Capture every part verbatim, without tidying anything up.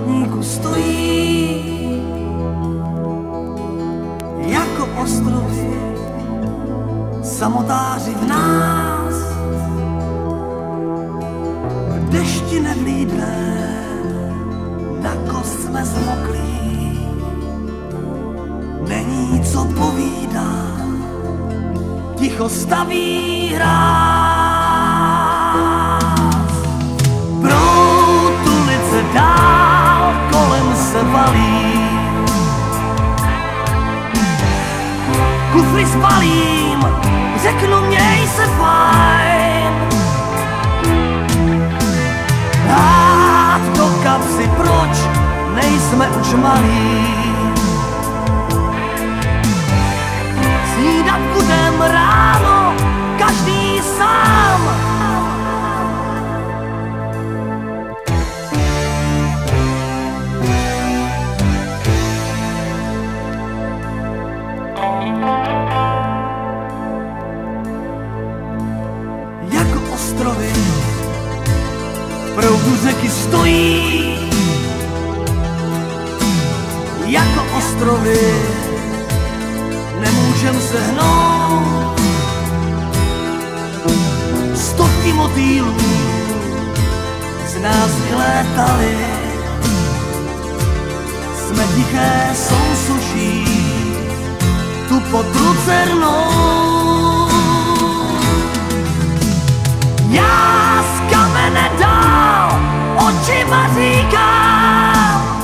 chodníku stojí jako ostrovy, samotáři v nás, v dešti nevlídne, na kost jsme zmoklí, není co povídat, ticho staví hráz. Proud ulice dál kolem se valí, kufry spalím, řeknu měj se fajn. Dát do kapsy, proč nejsme už malí, snídat budem ráno, každý sám. Jako ostrovy v proudu řeky stojí, jako ostrovy nemůžem se hnout. Stovky motýlů z nás vylétaly, jsme tiché sousuší tu pod lucernou. Já z kamene dál očima říkám,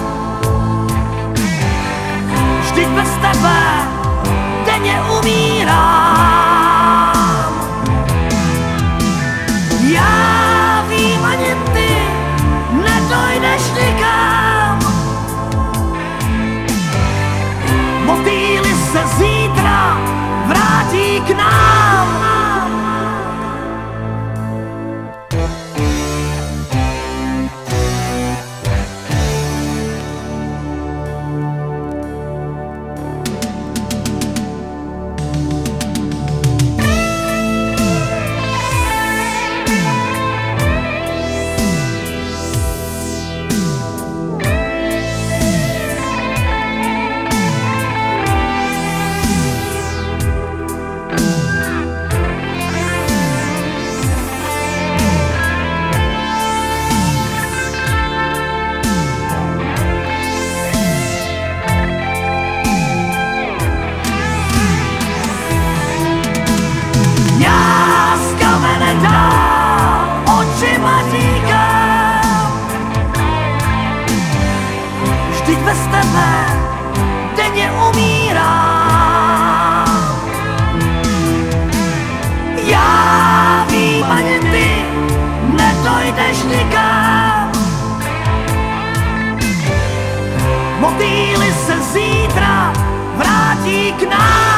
vždyť bez tebe denně umírám. Já vím, ani ty nedojdeš nikam. Motýly se zítra vrátí k nám. Bez tebe denně umírám. Já vím, ani ty nedojdeš nikam. Motýly se zítra vrátí k nám.